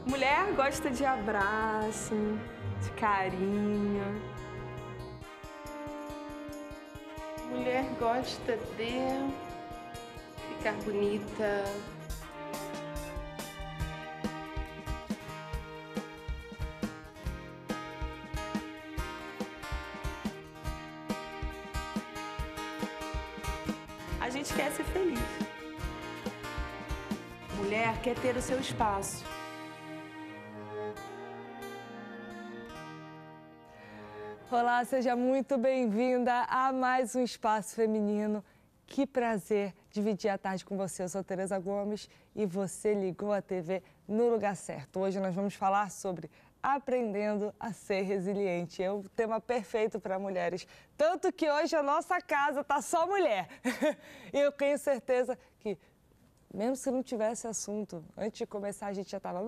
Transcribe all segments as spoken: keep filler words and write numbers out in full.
Mulher gosta de abraço, de carinho. Mulher gosta de ficar bonita. A gente quer ser feliz. Mulher quer ter o seu espaço. Olá, seja muito bem-vinda a mais um Espaço Feminino. Que prazer dividir a tarde com você. Eu sou Tereza Gomes e você ligou a T V no lugar certo. Hoje nós vamos falar sobre aprendendo a ser resiliente. É o tema perfeito para mulheres. Tanto que hoje a nossa casa tá só mulher. E eu tenho certeza que, mesmo se não tivesse assunto, antes de começar a gente já tava...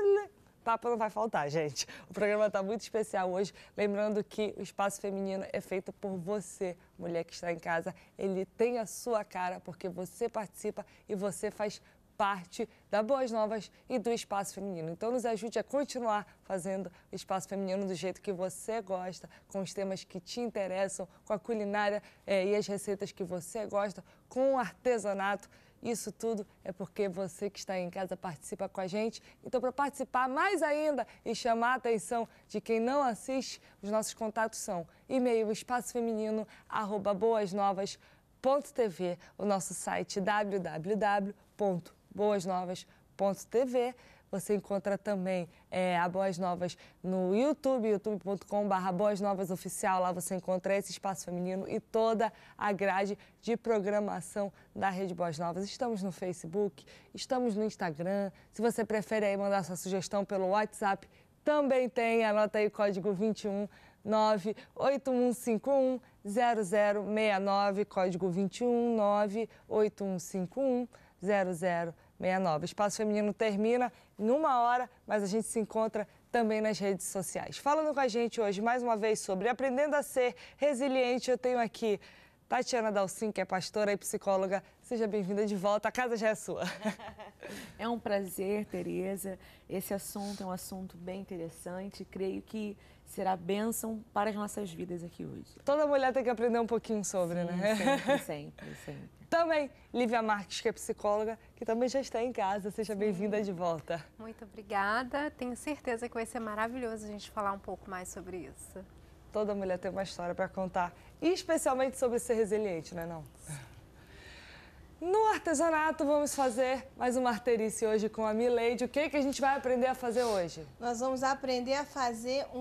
Papo não vai faltar, gente. O programa está muito especial hoje. Lembrando que o Espaço Feminino é feito por você, mulher que está em casa. Ele tem a sua cara, porque você participa e você faz parte da Boas Novas e do Espaço Feminino. Então, nos ajude a continuar fazendo o Espaço Feminino do jeito que você gosta, com os temas que te interessam, com a culinária é, e as receitas que você gosta, com o artesanato. Isso tudo é porque você que está aí em casa participa com a gente. Então, para participar mais ainda e chamar a atenção de quem não assiste, os nossos contatos são e-mail espaçofeminino arroba boasnovas ponto tv, o nosso site w w w ponto boasnovas ponto tv. Você encontra também é, a Boas Novas no YouTube, youtube ponto com barra Boas Novas Oficial. Lá você encontra esse Espaço Feminino e toda a grade de programação da Rede Boas Novas. Estamos no Facebook, estamos no Instagram. Se você prefere aí mandar sua sugestão pelo WhatsApp, também tem. Anota aí o código vinte e um nove oito um cinco um zero zero seis nove, código vinte e um nove oito um cinco um zero zero seis nove. O Espaço Feminino termina em uma hora, mas a gente se encontra também nas redes sociais. Falando com a gente hoje, mais uma vez, sobre aprendendo a ser resiliente, eu tenho aqui Tatiana Dalcin, que é pastora e psicóloga. Seja bem-vinda de volta, a casa já é sua. É um prazer, Tereza. Esse assunto é um assunto bem interessante. Creio que será bênção para as nossas vidas aqui hoje. Toda mulher tem que aprender um pouquinho sobre, Sim, né? Sempre, sempre, sempre. Também Lívia Marques, que é psicóloga, que também já está em casa. Seja bem-vinda de volta. Muito obrigada. Tenho certeza que vai ser maravilhoso a gente falar um pouco mais sobre isso. Toda mulher tem uma história para contar, e especialmente sobre ser resiliente, não é não? No artesanato, vamos fazer mais uma arterice hoje com a Mileide. O que, que a gente vai aprender a fazer hoje? Nós vamos aprender a fazer um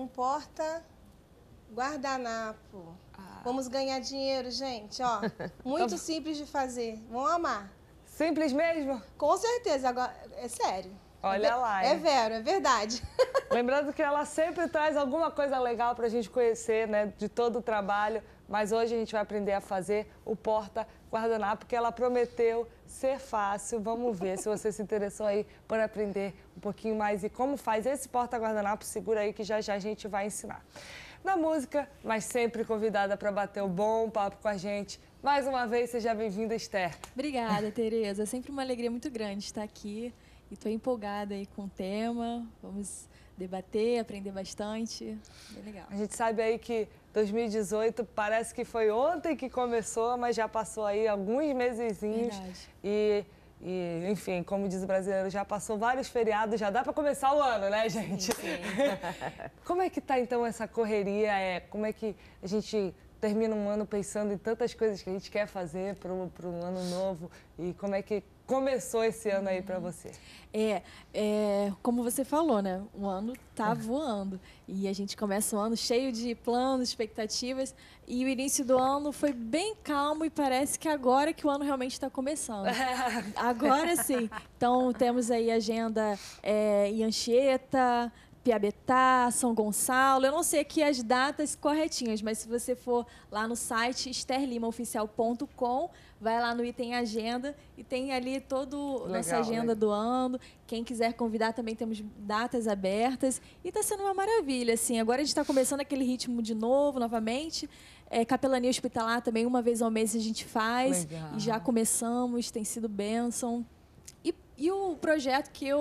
porta-guardanapo. Ah. Vamos ganhar dinheiro, gente, ó. Muito simples de fazer. Vão amar. Simples mesmo? Com certeza, agora, é sério. Olha é, lá, É hein? vero, é verdade. Lembrando que ela sempre traz alguma coisa legal para a gente conhecer, né, de todo o trabalho. Mas hoje a gente vai aprender a fazer o porta-guardanapo, porque ela prometeu ser fácil. Vamos ver se você se interessou aí por aprender um pouquinho mais e como faz esse porta-guardanapo. Segura aí que já já a gente vai ensinar. Na música, mas sempre convidada para bater um bom papo com a gente. Mais uma vez, seja bem-vinda, Esther. Obrigada, Tereza. É sempre uma alegria muito grande estar aqui. E estou empolgada aí com o tema. Vamos debater, aprender bastante. Bem legal. A gente sabe aí que dois mil e dezoito parece que foi ontem que começou, mas já passou aí alguns mesezinhos. Verdade. E, e, enfim, como diz o brasileiro, já passou vários feriados, já dá para começar o ano, né, gente? Sim, sim. Como é que tá, então, essa correria? É, como é que a gente termina um ano pensando em tantas coisas que a gente quer fazer para o ano novo? E como é que começou esse ano aí para você? É, é, como você falou, né? O ano tá voando e a gente começa o ano cheio de planos, expectativas e o início do ano foi bem calmo e parece que agora que o ano realmente está começando. Agora sim. Então temos aí agenda é, em Anchieta, Piabetá, São Gonçalo. Eu não sei aqui as datas corretinhas, mas se você for lá no site esther lima oficial ponto com, vai lá no item agenda e tem ali toda a nossa agenda, né, do ano. Quem quiser convidar também temos datas abertas e está sendo uma maravilha, assim. Agora a gente está começando aquele ritmo de novo, novamente. É, capelania hospitalar também, uma vez ao mês a gente faz. Legal. E já começamos, tem sido bênção. E, e o projeto que eu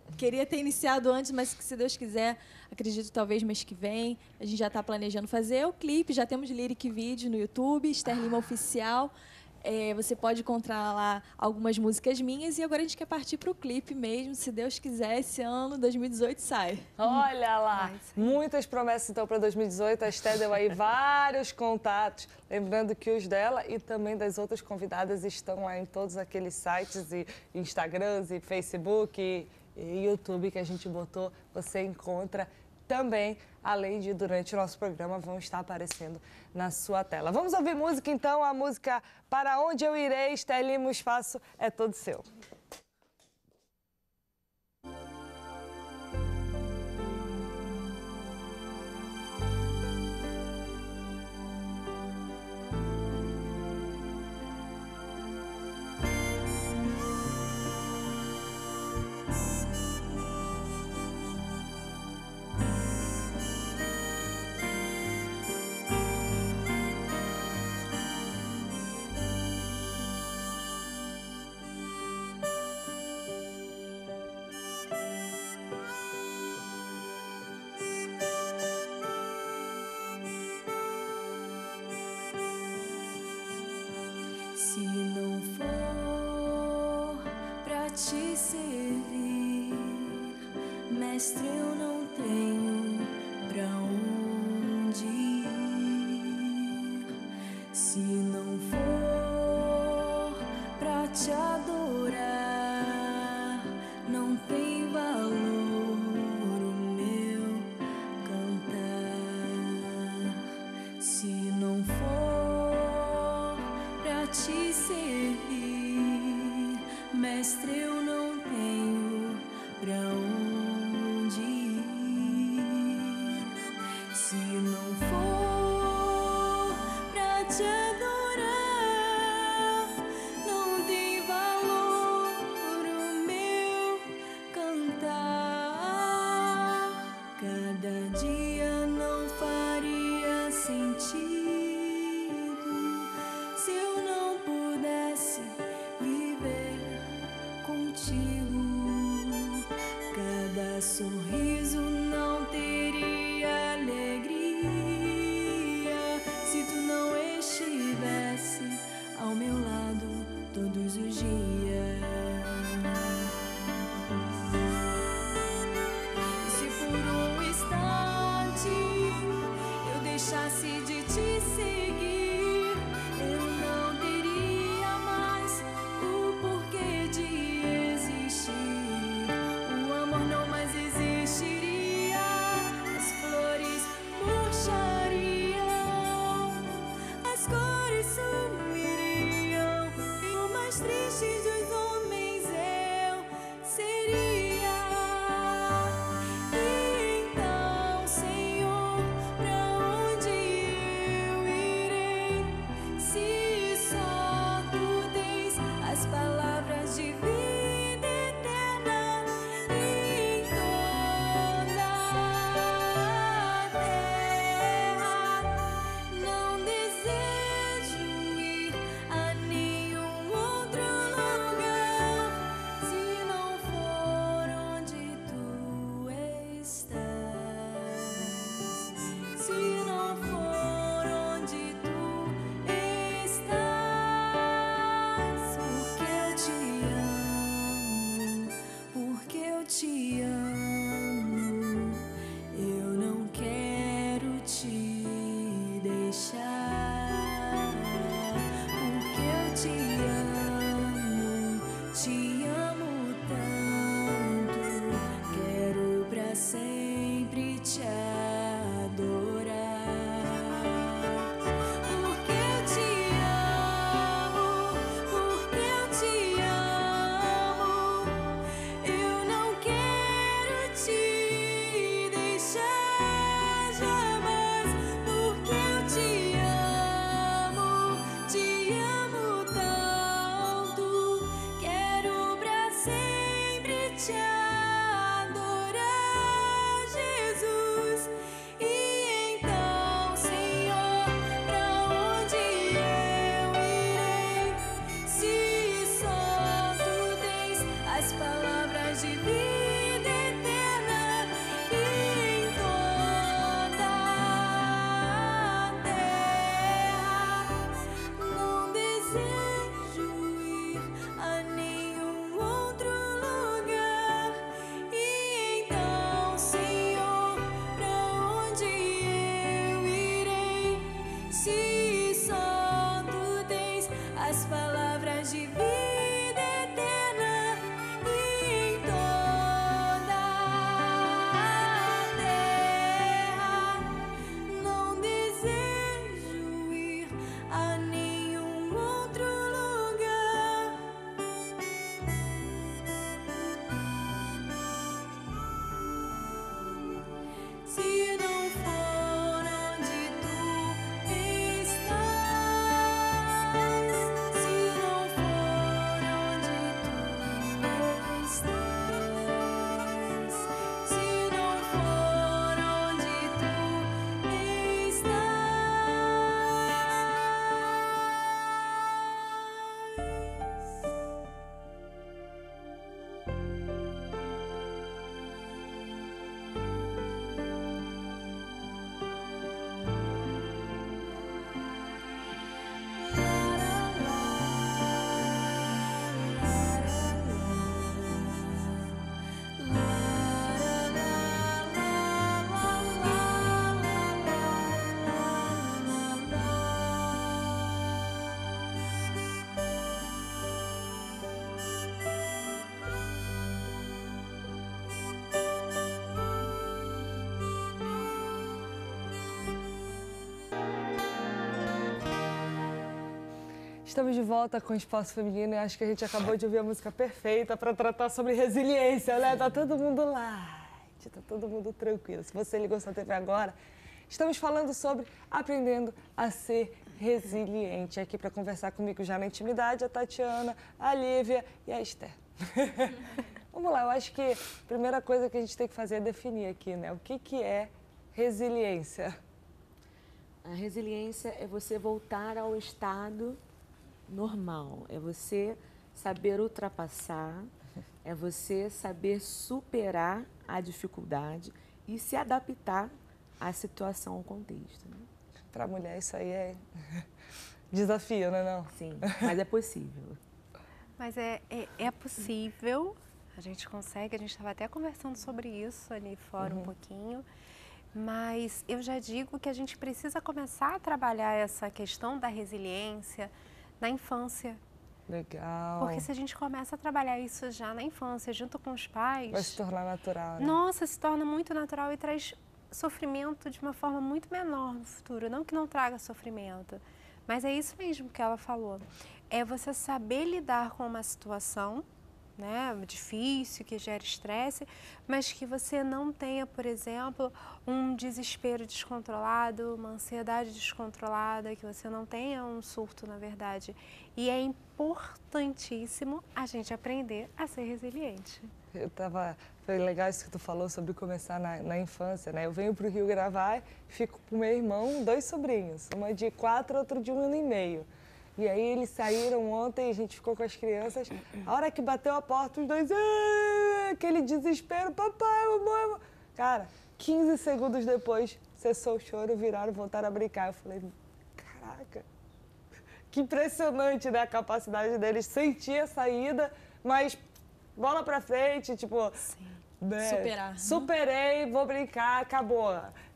queria ter iniciado antes, mas que, se Deus quiser, acredito talvez mês que vem. A gente já está planejando fazer o clipe, já temos lyric vídeo no YouTube, Esther Lima Oficial. É, você pode encontrar lá algumas músicas minhas e agora a gente quer partir para o clipe mesmo. Se Deus quiser, esse ano, dois mil e dezoito, sai. Olha lá, muitas promessas então para dois mil e dezoito. A Esther deu aí vários contatos. Lembrando que os dela e também das outras convidadas estão lá em todos aqueles sites e Instagrams e Facebook e, e YouTube que a gente botou. Você encontra também, além de durante o nosso programa, vão estar aparecendo na sua tela. Vamos ouvir música então, a música Para Onde Eu Irei, Esther Lima, o espaço é todo seu. Se não for pra te servir, mestre, eu não tenho pra onde ir. Se não for pra te adorar, não tem valor o meu cantar. Se não for pra te servir, mestre, eu não tenho pra onde ir. Se não for pra te adorar, não tem valor o meu cantar. Cada dia não faria sentido se eu não pudesse viver contigo. Cada sorriso não teria alegria se tu não estivesse ao meu lado todos os dias. E se por um instante eu deixasse de te seguir, eu não teria mais o porquê de existir. O amor não mais existiria, as flores murchariam, as cores sumiriam, e o mais triste dos Estamos de volta com o Espaço Feminino e acho que a gente acabou de ouvir a música perfeita para tratar sobre resiliência, né? Tá todo mundo light, tá todo mundo tranquilo. Se você ligou sua T V agora, estamos falando sobre aprendendo a ser resiliente. Aqui para conversar comigo já na intimidade, a Tatiana, a Lívia e a Esther. Vamos lá, eu acho que a primeira coisa que a gente tem que fazer é definir aqui, né? O que, que é resiliência? A resiliência é você voltar ao estado normal, é você saber ultrapassar, é você saber superar a dificuldade e se adaptar à situação, ao contexto. Né? Para a mulher isso aí é desafio, não é não? Sim, mas é possível. Mas é, é, é possível, a gente consegue, a gente estava até conversando sobre isso ali fora uhum. um pouquinho, mas eu já digo que a gente precisa começar a trabalhar essa questão da resiliência na infância. Legal. Porque se a gente começa a trabalhar isso já na infância, junto com os pais... Vai se tornar natural, né? Nossa, se torna muito natural e traz sofrimento de uma forma muito menor no futuro. Não que não traga sofrimento, mas é isso mesmo que ela falou. É você saber lidar com uma situação, né, difícil, que gera estresse, mas que você não tenha, por exemplo, um desespero descontrolado, uma ansiedade descontrolada, que você não tenha um surto, na verdade. E é importantíssimo a gente aprender a ser resiliente. Eu tava, foi legal isso que tu falou sobre começar na, na infância, né? Eu venho para o Rio gravar, fico com meu irmão, dois sobrinhos, uma de quatro, outro de um ano e meio. E aí eles saíram ontem, a gente ficou com as crianças. A hora que bateu a porta, os dois, aquele desespero, papai, mamãe. Cara, quinze segundos depois, cessou o choro, viraram, voltaram a brincar. Eu falei, caraca, que impressionante, né? A capacidade deles sentir a saída, mas bola pra frente, tipo... Sim. Né? Superar. Superei, vou brincar, acabou.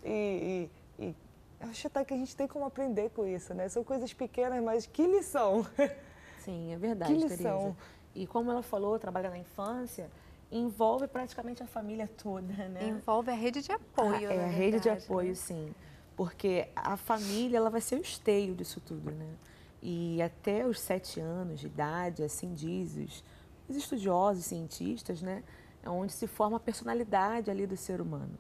E... e, e eu acho até que a gente tem como aprender com isso, né? São coisas pequenas, mas que lição! Sim, é verdade, que lição. Tereza. E como ela falou, trabalhar na infância envolve praticamente a família toda, né? Envolve a rede de apoio, ah, É, a rede verdade, de apoio, né? sim. Porque a família, ela vai ser o esteio disso tudo, né? E até os sete anos de idade, assim diz os, os estudiosos, cientistas, né? É onde se forma a personalidade ali do ser humano.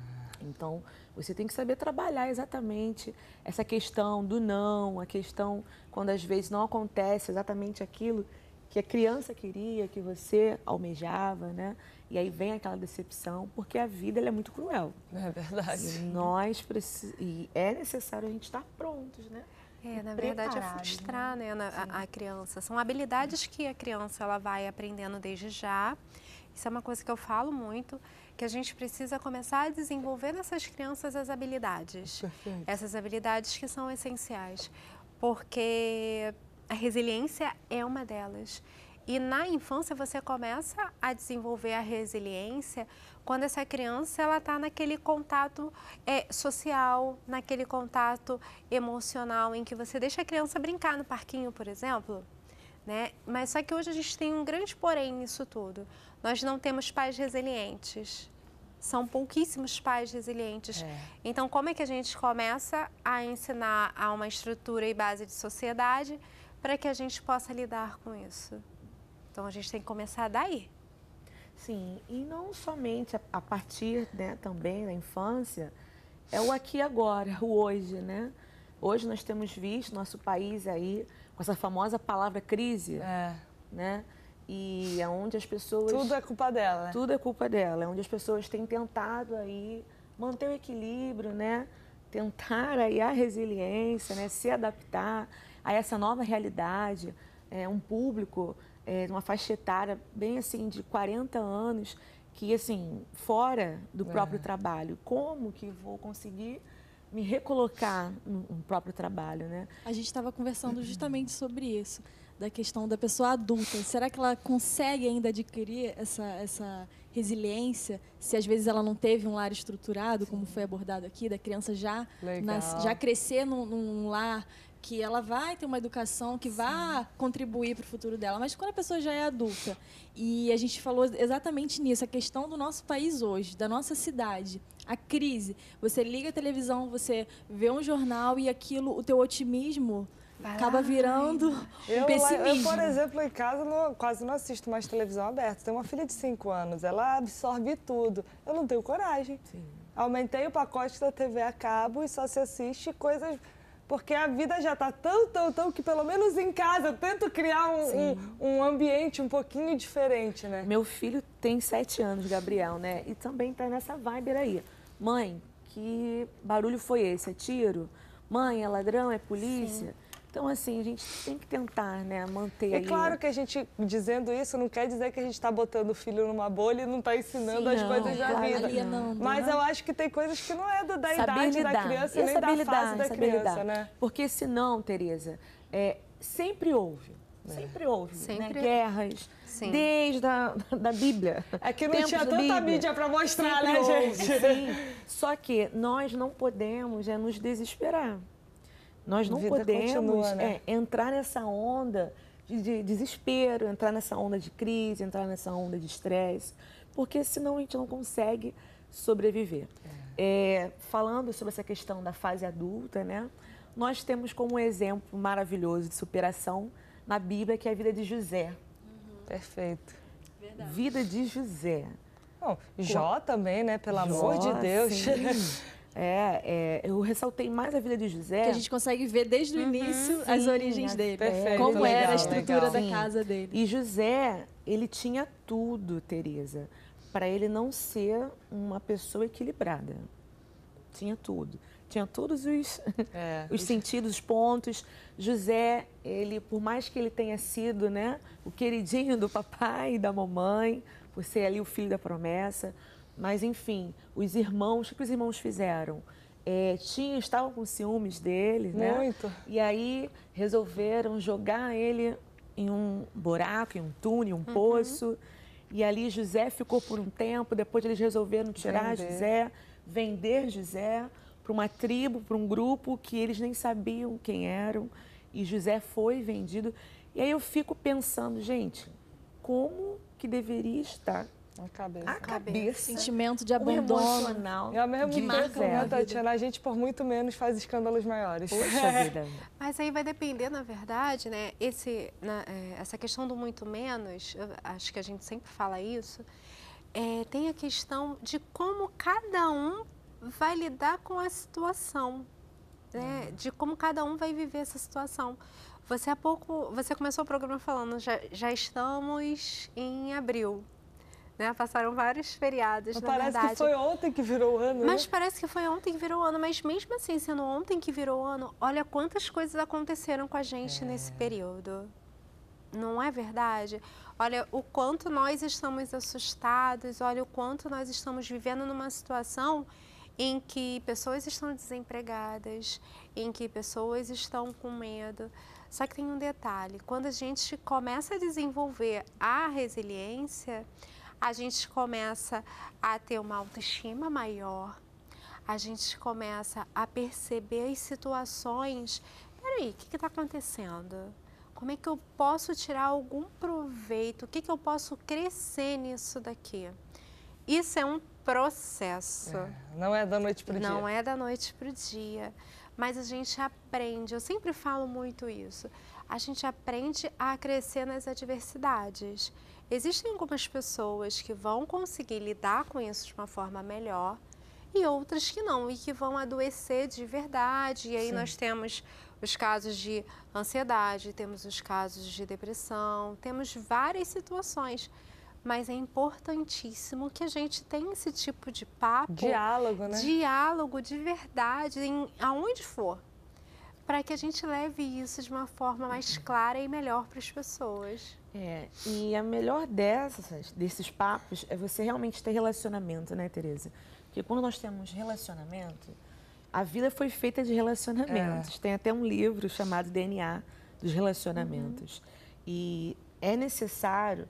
Então, você tem que saber trabalhar exatamente essa questão do não, a questão quando às vezes não acontece exatamente aquilo que a criança queria, que você almejava, né? E aí vem aquela decepção, porque a vida ela é muito cruel. É verdade. E nós precis... e é necessário a gente estar prontos, né? É, na verdade, é frustrar, né, né a, a criança. São habilidades que a criança ela vai aprendendo desde já. Isso é uma coisa que eu falo muito, que a gente precisa começar a desenvolver nessas crianças as habilidades. Perfeito. Essas habilidades que são essenciais, porque a resiliência é uma delas. E na infância você começa a desenvolver a resiliência quando essa criança ela está naquele contato é, social, naquele contato emocional, em que você deixa a criança brincar no parquinho, por exemplo. Né? Mas só que hoje a gente tem um grande porém nisso tudo. Nós não temos pais resilientes. São pouquíssimos pais resilientes. É. Então, como é que a gente começa a ensinar a uma estrutura e base de sociedade para que a gente possa lidar com isso? Então, a gente tem que começar daí. Sim, e não somente a, a partir, né, também da infância, é o aqui e agora, o hoje, né? Hoje nós temos visto nosso país aí com essa famosa palavra crise, é. né? E é onde as pessoas... Tudo é culpa dela, né? Tudo é culpa dela, é onde as pessoas têm tentado aí manter o equilíbrio, né? Tentar aí a resiliência, né? Se adaptar a essa nova realidade, é, um público, é, uma faixa etária bem assim de quarenta anos, que assim, fora do próprio é. trabalho, como que vou conseguir me recolocar no, no próprio trabalho, né? A gente estava conversando justamente sobre isso, da questão da pessoa adulta. Será que ela consegue ainda adquirir essa, essa resiliência se às vezes ela não teve um lar estruturado, como foi abordado aqui, da criança já, nas, já crescer num, num lar que ela vai ter uma educação que vai contribuir para o futuro dela. Mas quando a pessoa já é adulta, e a gente falou exatamente nisso, a questão do nosso país hoje, da nossa cidade, a crise. Você liga a televisão, você vê um jornal e aquilo, o teu otimismo acaba virando um Eu, pessimismo. eu, por exemplo, em casa não- quase não assisto mais televisão aberta. Tenho uma filha de cinco anos, ela absorve tudo. Eu não tenho coragem. Sim. Aumentei o pacote da T V a cabo e só se assiste coisas... Porque a vida já está tão, tão, tão que pelo menos em casa eu tento criar um, um, um ambiente um pouquinho diferente, né? Meu filho tem sete anos, Gabriel, né? E também tá nessa vibe aí. Mãe, que barulho foi esse? É tiro? Mãe, é ladrão? É polícia? Sim. Então, assim, a gente tem que tentar, né, manter E aí... claro que a gente, dizendo isso, não quer dizer que a gente está botando o filho numa bolha e não está ensinando Sim, as não, coisas da claro, vida. alienando, Mas né? eu acho que tem coisas que não é da, da Saber idade lidar. da criança E nem saber da lidar, fase da saber criança, lidar. né? Porque senão, Tereza, é, sempre houve, sempre houve, Sempre. né, guerras, Sim. desde a da Bíblia. É que não Tempos tinha da tanta Bíblia. mídia para mostrar, Sempre né, houve, gente? sim. Só que nós não podemos é, nos desesperar. Nós não A vida podemos continua, né? é, entrar nessa onda de, de desespero, entrar nessa onda de crise, entrar nessa onda de estresse, porque senão a gente não consegue sobreviver. É, falando sobre essa questão da fase adulta, né? Nós temos como exemplo maravilhoso de superação na Bíblia, que é a vida de José. Perfeito. Verdade. Vida de José. Bom, Jó também, né? Pelo amor de Jó, Deus. sim. É, é, eu ressaltei mais a vida de José. Que a gente consegue ver desde o início as Sim, origens as- dele. Perfeito, Como legal, era a estrutura legal. da Sim. casa dele. E José, ele tinha tudo, Tereza, para ele não ser uma pessoa equilibrada. Tinha tudo. Tinha todos os, É. os sentidos, os pontos. José, ele, por mais que ele tenha sido, né, o queridinho do papai e da mamãe, por ser ali o filho da promessa, mas enfim, os irmãos, o que os irmãos fizeram? É, tinham, estavam com ciúmes dele, né? Muito. E aí resolveram jogar ele em um buraco, em um túnel, um poço. E ali José ficou por um tempo, depois eles resolveram tirar Vender. José, vender José para uma tribo, para um grupo que eles nem sabiam quem eram. E José foi vendido. E aí eu fico pensando, gente, como que deveria estar A cabeça. a cabeça, Sentimento de o abandono. emocional E ao mesmo de tempo, José. né, Tatiana, a gente por muito menos faz escândalos maiores. Poxa vida. Mas aí vai depender, na verdade, né? Esse, na- é, essa questão do muito menos, eu acho que a gente sempre fala isso, é, tem a questão de como cada um vai lidar com a situação, né? De como cada um vai viver essa situação. Você há pouco, você começou o programa falando, já, já estamos em abril, né? Passaram vários feriados, Mas na parece verdade. que foi ontem que virou ano, Mas né? parece que foi ontem que virou ano, mas mesmo assim, sendo ontem que virou ano, olha quantas coisas aconteceram com a gente nesse período. Não é verdade? Olha o quanto nós estamos assustados, olha o quanto nós estamos vivendo numa situação em que pessoas estão desempregadas, em que pessoas estão com medo. Só que tem um detalhe, quando a gente começa a desenvolver a resiliência, a gente começa a ter uma autoestima maior, a gente começa a perceber as situações. Peraí, o que está acontecendo? Como é que eu posso tirar algum proveito? O que, que eu posso crescer nisso daqui? Isso é um processo. É, não é da noite pro dia. Não é da noite para o dia, mas a gente aprende, eu sempre falo muito isso, a gente aprende a crescer nas adversidades. Existem algumas pessoas que vão conseguir lidar com isso de uma forma melhor e outras que não, e que vão adoecer de verdade. E aí Sim. nós temos os casos de ansiedade, temos os casos de depressão, temos várias situações. Mas é importantíssimo que a gente tenha esse tipo de papo, Diálogo, né? diálogo de verdade, em, aonde for, para que a gente leve isso de uma forma mais clara e melhor para as pessoas. É, e a melhor dessas, desses papos é você realmente ter relacionamento, né, Tereza? Porque quando nós temos relacionamento, a vida foi feita de relacionamentos. É. Tem até um livro chamado D N A dos relacionamentos. Uhum. E é necessário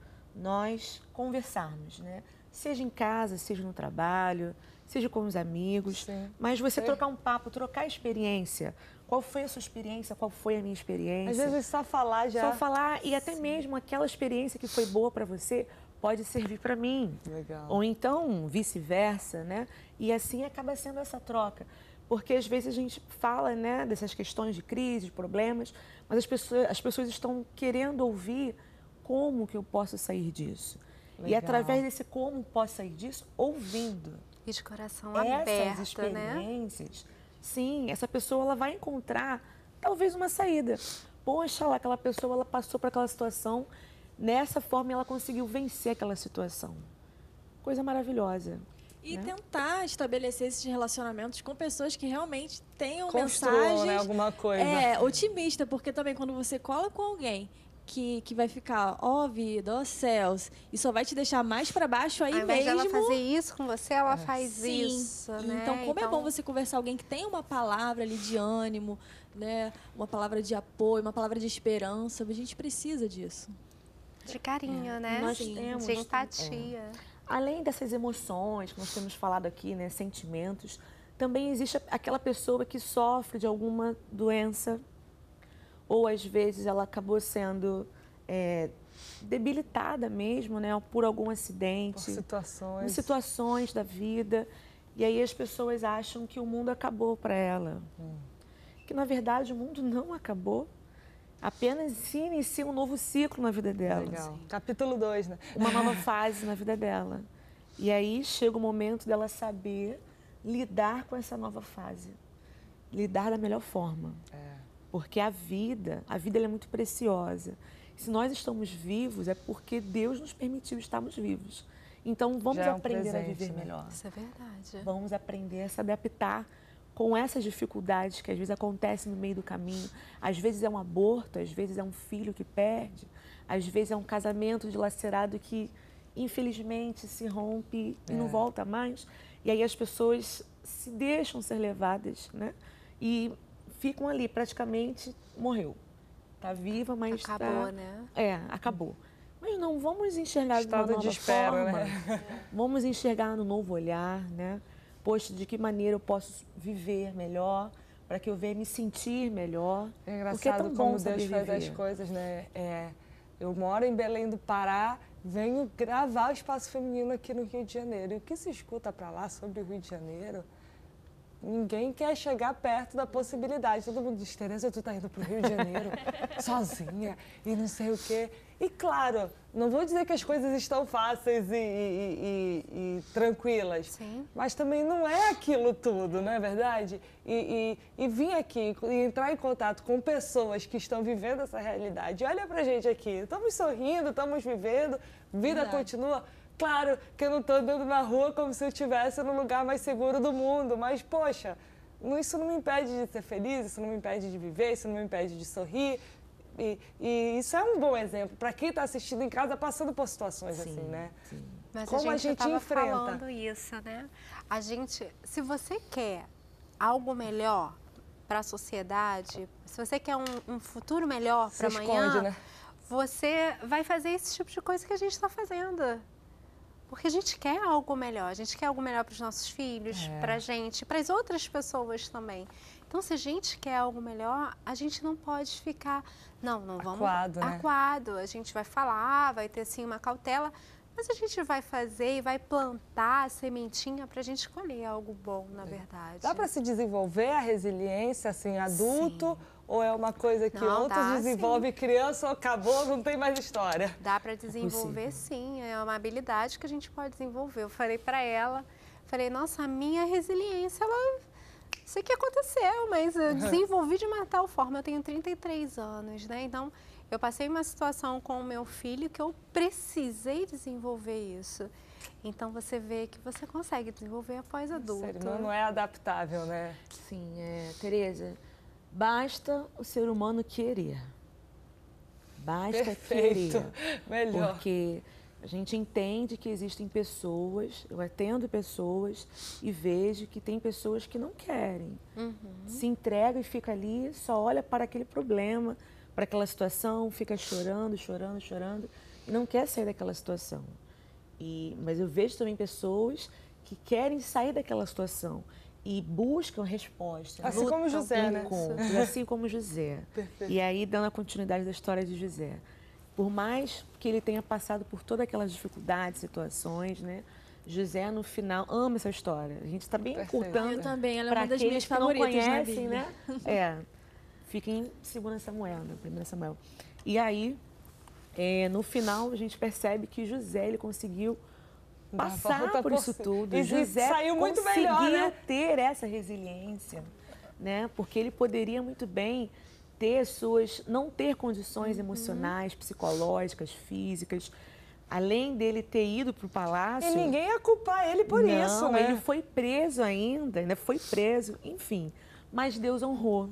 nós conversarmos, né? Seja em casa, seja no trabalho, seja com os amigos, Sim. mas você Sim. trocar um papo, trocar experiência. Qual foi a sua experiência? Qual foi a minha experiência? Às vezes só falar já. Só falar e até mesmo aquela experiência que foi boa para você pode servir para mim. Legal. Ou então vice-versa, né? E assim acaba sendo essa troca. Porque às vezes a gente fala, né, dessas questões de crise, de problemas, mas as pessoas, as pessoas estão querendo ouvir como que eu posso sair disso. Legal. E através desse como posso sair disso, ouvindo. E de coração essas aberto, experiências, né? Sim, essa pessoa ela vai encontrar talvez uma saída. Poxa, lá, aquela pessoa ela passou por aquela situação, nessa forma ela conseguiu vencer aquela situação. Coisa maravilhosa. E né? tentar estabelecer esses relacionamentos com pessoas que realmente tenham Construam, mensagens né, alguma coisa. É, otimista, porque também quando você cola com alguém que, que vai ficar, ó, oh, vida, ó, oh, céus, e só vai te deixar mais para baixo aí Ao invés mesmo. Ao invés dela fazer isso com você, ela É. faz Sim. isso, né? Então, como então... é bom você conversar com alguém que tem uma palavra ali de ânimo, né? Uma palavra de apoio, uma palavra de esperança. A gente precisa disso. De carinho, É. né? Nós Sim. temos, de empatia. É. Além dessas emoções que nós temos falado aqui, né, sentimentos, também existe aquela pessoa que sofre de alguma doença ou às vezes ela acabou sendo é, debilitada mesmo, né, por algum acidente, por situações. por situações da vida, e aí as pessoas acham que o mundo acabou para ela, hum. que na verdade o mundo não acabou. Apenas se inicia um novo ciclo na vida dela. Legal. Capítulo dois, né? Uma nova fase na vida dela. E aí chega o momento dela saber lidar com essa nova fase. Lidar da melhor forma. É. Porque a vida, a vida ela é muito preciosa. Se nós estamos vivos, é porque Deus nos permitiu estarmos vivos. Então vamos Já é um aprender presente, a viver né? melhor. Isso é verdade. Vamos aprender a se adaptar com essas dificuldades que às vezes acontecem no meio do caminho. Às vezes é um aborto, às vezes é um filho que perde, às vezes é um casamento dilacerado que infelizmente se rompe é. e não volta mais. E aí as pessoas se deixam ser levadas, né? E ficam ali, praticamente morreu. Está viva, mas acabou, tá... né? É, acabou. Mas não, vamos enxergar Estado de uma nova de espera, forma. Né? Vamos enxergar no novo olhar, né? Poxa, de que maneira eu posso viver melhor, para que eu venha me sentir melhor. É engraçado porque é tão como bom Deus saber faz viver. as coisas, né? É, eu moro em Belém do Pará, venho gravar o Espaço Feminino aqui no Rio de Janeiro. E o que se escuta para lá sobre o Rio de Janeiro? Ninguém quer chegar perto da possibilidade. Todo mundo diz, Tereza, tu tá indo pro Rio de Janeiro sozinha e não sei o quê. E claro, não vou dizer que as coisas estão fáceis e, e, e, e tranquilas, Sim. mas também não é aquilo tudo, não é verdade? E, e, e vir aqui e entrar em contato com pessoas que estão vivendo essa realidade. Olha pra gente aqui, estamos sorrindo, estamos vivendo, vida verdade. Continua. Claro que eu não estou andando na rua como se eu estivesse no lugar mais seguro do mundo, mas, poxa, isso não me impede de ser feliz, isso não me impede de viver, isso não me impede de sorrir. E, e isso é um bom exemplo para quem está assistindo em casa passando por situações sim, assim, né? Sim. Mas como a gente estava falando isso, né? A gente, se você quer algo melhor para a sociedade, se você quer um, um futuro melhor para amanhã, né? você vai fazer esse tipo de coisa que a gente está fazendo. Porque a gente quer algo melhor, a gente quer algo melhor para os nossos filhos, é. para a gente, para as outras pessoas também. Então, se a gente quer algo melhor, a gente não pode ficar, não, não vamos... Acuado, né? Acuado, a gente vai falar, vai ter assim uma cautela, mas a gente vai fazer e vai plantar a sementinha para a gente colher algo bom, na verdade. Dá para se desenvolver a resiliência, assim, adulto? Sim. Ou é uma coisa que não, outros dá, desenvolvem sim. criança, acabou, não tem mais história? Dá para desenvolver, é sim. É uma habilidade que a gente pode desenvolver. Eu falei para ela, falei, nossa, a minha resiliência, ela... sei que aconteceu, mas eu desenvolvi de uma tal forma. Eu tenho trinta e três anos, né? Então, eu passei uma situação com o meu filho que eu precisei desenvolver isso. Então, você vê que você consegue desenvolver após adulto. Sério, não, não é adaptável, né? Sim, é, Tereza, basta o ser humano querer. Basta Perfeito. querer. Melhor. Porque a gente entende que existem pessoas, eu atendo pessoas e vejo que tem pessoas que não querem. Uhum. Se entrega e fica ali, só olha para aquele problema, para aquela situação, fica chorando, chorando, chorando e não quer sair daquela situação. E, mas eu vejo também pessoas que querem sair daquela situação e buscam respostas. Assim como José, né? Assim como José. Perfeito. E aí, dando a continuidade da história de José. Por mais que ele tenha passado por todas aquelas dificuldades, situações, né? José, no final, ama essa história. A gente está bem encurtando. Eu também, ela é uma das aqueles minhas que não favoritas na conhecem, Bíblia. né? É, fica em Segunda Samuel, né? Primeira Samuel. E aí, é, no final, a gente percebe que José, ele conseguiu passar por, por isso tudo. E José saiu muito conseguia melhor, né? ter essa resiliência, né? Porque ele poderia muito bem ter suas, não ter condições Uhum. emocionais, psicológicas, físicas, além dele ter ido para o palácio. E ninguém ia culpar ele por não, isso, né? Ele foi preso ainda, ainda foi preso, enfim. Mas Deus honrou.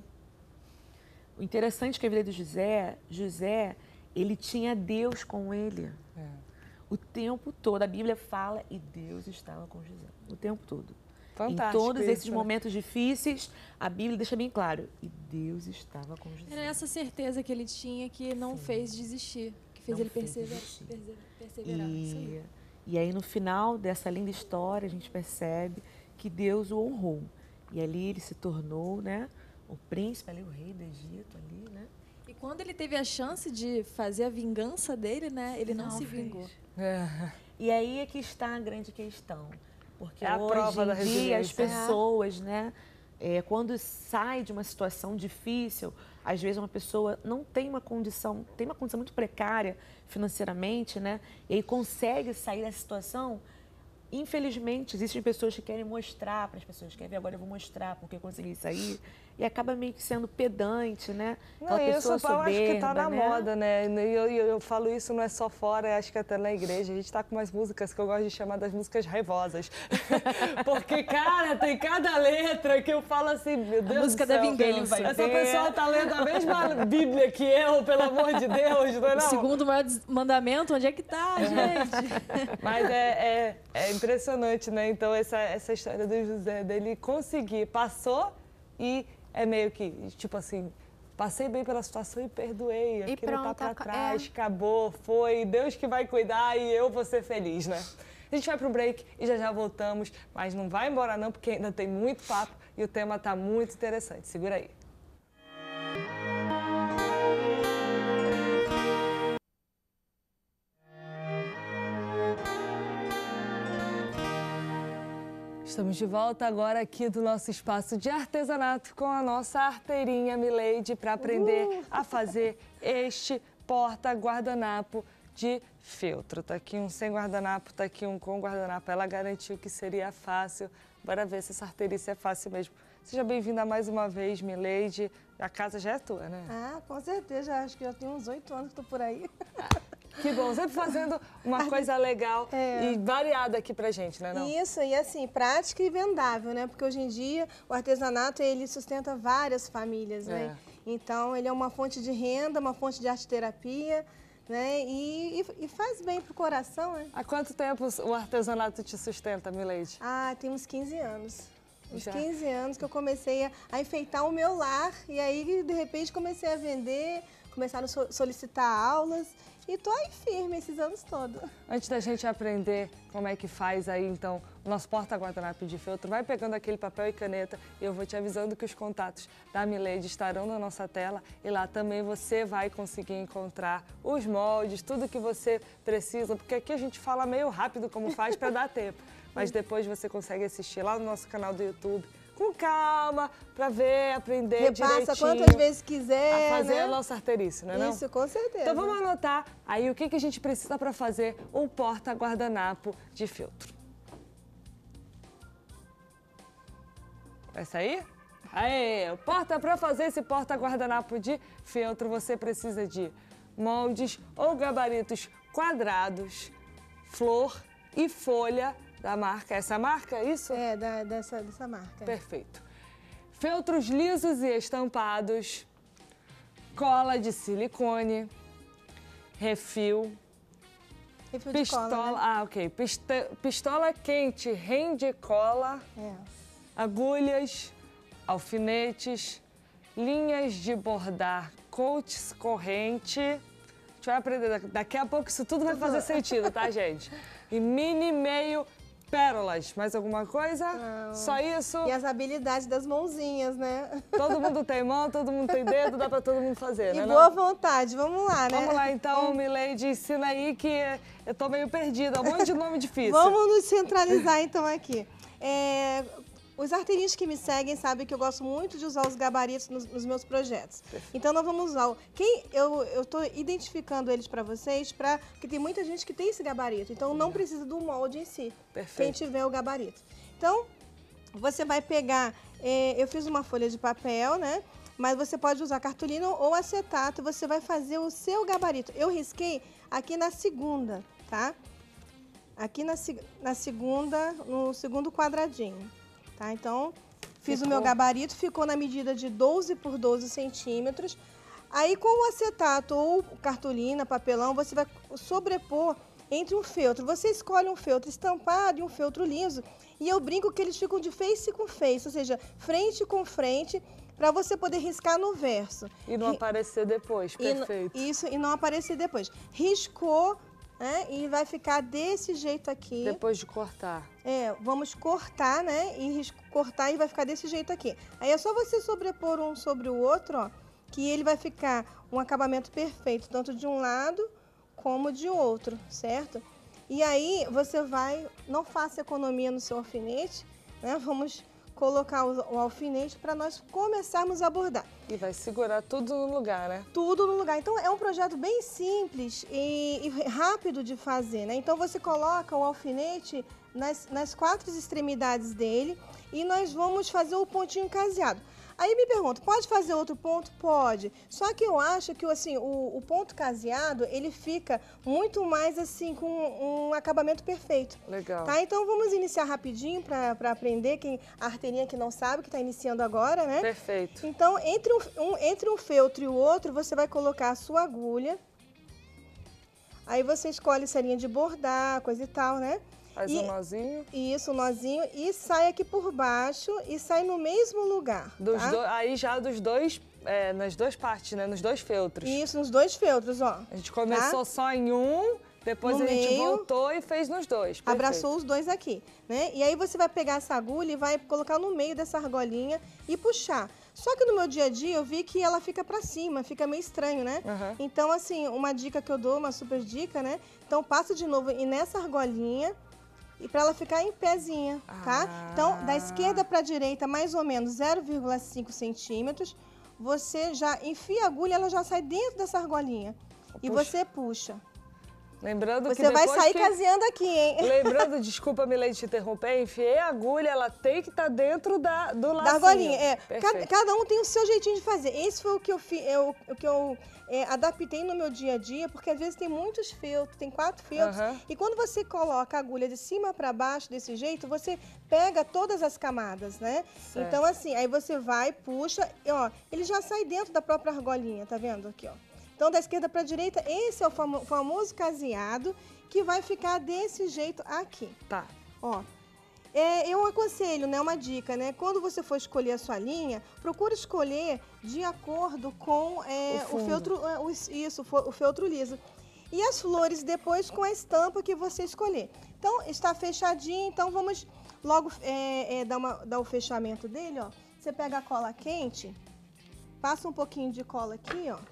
O interessante é que a vida de José, José, ele tinha Deus com ele. É. O tempo todo. A Bíblia fala e Deus estava com José. O tempo todo. Fantástico. Em todos isso, esses né? momentos difíceis, a Bíblia deixa bem claro. E Deus estava com José. Era essa certeza que ele tinha que não Sim. fez desistir. Que fez não ele fez perseverar. desistir. perseverar. E, e aí, no final dessa linda história, a gente percebe que Deus o honrou. E ali ele se tornou, né, o príncipe, ali, o rei do Egito, ali, né? E quando ele teve a chance de fazer a vingança dele, né, ele não, não se fez. vingou. É. E aí é que está a grande questão. Porque é a hoje prova da em dia as resiliência. pessoas, né, é, quando sai de uma situação difícil, às vezes uma pessoa não tem uma condição, tem uma condição muito precária financeiramente, né, e aí consegue sair dessa situação. Infelizmente, existem pessoas que querem mostrar para as pessoas, querem ver, agora eu vou mostrar porque eu consegui sair, e acaba meio que sendo pedante, né? Não, isso pessoa eu acho que tá na né? moda, né? E eu, eu, eu falo isso não é só fora, acho que até na igreja. A gente tá com umas músicas que eu gosto de chamar das músicas raivosas. Porque, cara, tem cada letra que eu falo assim, meu Deus a música do céu, da vingança. Essa ter... pessoa tá lendo a mesma Bíblia que eu, pelo amor de Deus, não é não? O segundo maior mandamento, onde é que tá, gente? Mas é, é, é impressionante, né? Então, essa, essa história do José, dele conseguir, passou e é meio que, tipo assim, passei bem pela situação e perdoei. E Aquilo pronto, tá pra trás, é. acabou, foi, Deus que vai cuidar e eu vou ser feliz, né? A gente vai pro break e já já voltamos, mas não vai embora não, porque ainda tem muito papo e o tema tá muito interessante. Segura aí. Estamos de volta agora aqui do nosso espaço de artesanato com a nossa arteirinha Mileide para aprender uh. a fazer este porta-guardanapo de feltro. Tá aqui um sem guardanapo, tá aqui um com guardanapo. Ela garantiu que seria fácil. Bora ver se essa arteirice é fácil mesmo. Seja bem-vinda mais uma vez, Mileide. A casa já é tua, né? Ah, com certeza. Acho que já tem uns oito anos que estou por aí. Que bom, sempre fazendo uma coisa legal é. e variada aqui pra gente, né? Não? Isso, e assim, prática e vendável, né? Porque hoje em dia o artesanato, ele sustenta várias famílias, né? É. Então, ele é uma fonte de renda, uma fonte de arte-terapia, né? E, e, e faz bem pro coração, né? Há quanto tempo o artesanato te sustenta, Mileide? Ah, tem uns quinze anos. Uns Já. quinze anos que eu comecei a, a enfeitar o meu lar e aí, de repente, comecei a vender, começaram a solicitar aulas. E tô aí firme esses anos todos. Antes da gente aprender como é que faz aí, então, o nosso porta-guardanapo de feltro, vai pegando aquele papel e caneta e eu vou te avisando que os contatos da Mileide estarão na nossa tela e lá também você vai conseguir encontrar os moldes, tudo que você precisa, porque aqui a gente fala meio rápido como faz para dar tempo, mas depois você consegue assistir lá no nosso canal do YouTube. Com calma, para ver, aprender Repassa direitinho. quantas vezes quiser, a fazer né? a nossa arteirice, não é Isso, não? com certeza. Então vamos anotar aí o que, que a gente precisa para fazer um porta-guardanapo de feltro. Vai sair? Aê, porta para fazer esse porta-guardanapo de feltro, você precisa de moldes ou gabaritos quadrados, flor e folha da marca. Essa marca, é isso? É, da, dessa, dessa marca. Perfeito. Feltros lisos e estampados, cola de silicone, refil, refil pistola, de cola, né? ah, ok, Pista, pistola quente, rende cola, é. agulhas, alfinetes, linhas de bordar, coaches corrente. A gente vai aprender daqui a pouco, isso tudo vai fazer sentido, tá, gente? E mini meio pérolas. Mais alguma coisa? Não. Só isso? E as habilidades das mãozinhas, né? Todo mundo tem mão, todo mundo tem dedo, dá pra todo mundo fazer, E né? boa não? vontade, vamos lá, né? Vamos lá então, Mileide, ensina aí que eu tô meio perdida, um monte de nome difícil. Vamos nos centralizar então aqui. É, os arteirinhos que me seguem sabem que eu gosto muito de usar os gabaritos nos, nos meus projetos. Perfeito. Então nós vamos usar, o, quem eu eu tô identificando eles para vocês, para porque tem muita gente que tem esse gabarito, então não precisa do molde em si. Perfeito. Quem tiver o gabarito. Então você vai pegar, é, eu fiz uma folha de papel, né? Mas você pode usar cartolina ou acetato, você vai fazer o seu gabarito. Eu risquei aqui na segunda, tá? Aqui na, na segunda, no segundo quadradinho, tá? Então, fiz ficou. o meu gabarito, ficou na medida de doze por doze centímetros. Aí, com o acetato ou cartolina, papelão, você vai sobrepor entre um feltro. Você escolhe um feltro estampado e um feltro liso. E eu brinco que eles ficam de face com face, ou seja, frente com frente, para você poder riscar no verso. E não aparecer depois, perfeito. E, isso, e não aparecer depois. Riscou, né? E vai ficar desse jeito aqui. Depois de cortar. É, vamos cortar, né? E cortar e vai ficar desse jeito aqui. Aí é só você sobrepor um sobre o outro, ó, que ele vai ficar um acabamento perfeito, tanto de um lado como de outro, certo? E aí você vai, não faça economia no seu alfinete, né? Vamos colocar o, o alfinete para nós começarmos a bordar. E vai segurar tudo no lugar, né? Tudo no lugar. Então, é um projeto bem simples e, e rápido de fazer, né? Então, você coloca o alfinete nas, nas quatro extremidades dele e nós vamos fazer o pontinho caseado. Aí me pergunto, pode fazer outro ponto? Pode. Só que eu acho que assim, o, o ponto caseado, ele fica muito mais assim, com um acabamento perfeito. Legal. Tá? Então vamos iniciar rapidinho para aprender, quem, a arteirinha que não sabe, que está iniciando agora, né? Perfeito. Então, entre um, um, entre um feltro e o outro, você vai colocar a sua agulha. Aí você escolhe se é linha de bordar, coisa e tal, né? Faz e, um nozinho. Isso, um nozinho. E sai aqui por baixo e sai no mesmo lugar. Dos tá? do, aí já dos dois, é, nas duas partes, né? Nos dois feltros. Isso, nos dois feltros, ó. A gente começou tá? só em um, depois no a gente meio, voltou e fez nos dois. Perfeito. Abraçou os dois aqui, né? E aí você vai pegar essa agulha e vai colocar no meio dessa argolinha e puxar. Só que no meu dia a dia eu vi que ela fica pra cima, fica meio estranho, né? Uhum. Então, assim, uma dica que eu dou, uma super dica, né? Então, passa de novo e nessa argolinha e para ela ficar em pezinha, tá? Ah. Então, da esquerda para a direita, mais ou menos zero vírgula cinco centímetros, você já enfia a agulha, ela já sai dentro dessa argolinha. Puxa. E você puxa. Lembrando você que depois vai sair que... caseando aqui, hein? Lembrando, desculpa, Mileide, te interromper, enfiei a agulha, ela tem que estar tá dentro da, do lacinho. Da argolinha, é. Cada, cada um tem o seu jeitinho de fazer. Esse foi o que eu, fi, eu, o que eu é, adaptei no meu dia a dia, porque às vezes tem muitos feltros, tem quatro feltros. Uhum. E quando você coloca a agulha de cima para baixo desse jeito, você pega todas as camadas, né? Certo. Então, assim, aí você vai, puxa, e, ó, ele já sai dentro da própria argolinha, tá vendo aqui, ó? Então, da esquerda para a direita, esse é o famo famoso caseado, que vai ficar desse jeito aqui. Tá. Ó, é, eu aconselho, né, uma dica, né? Quando você for escolher a sua linha, procura escolher de acordo com é, o, o feltro, o, isso, o feltro liso. E as flores depois com a estampa que você escolher. Então, está fechadinho, então vamos logo é, é, dar, uma, dar o fechamento dele, ó. Você pega a cola quente, passa um pouquinho de cola aqui, ó.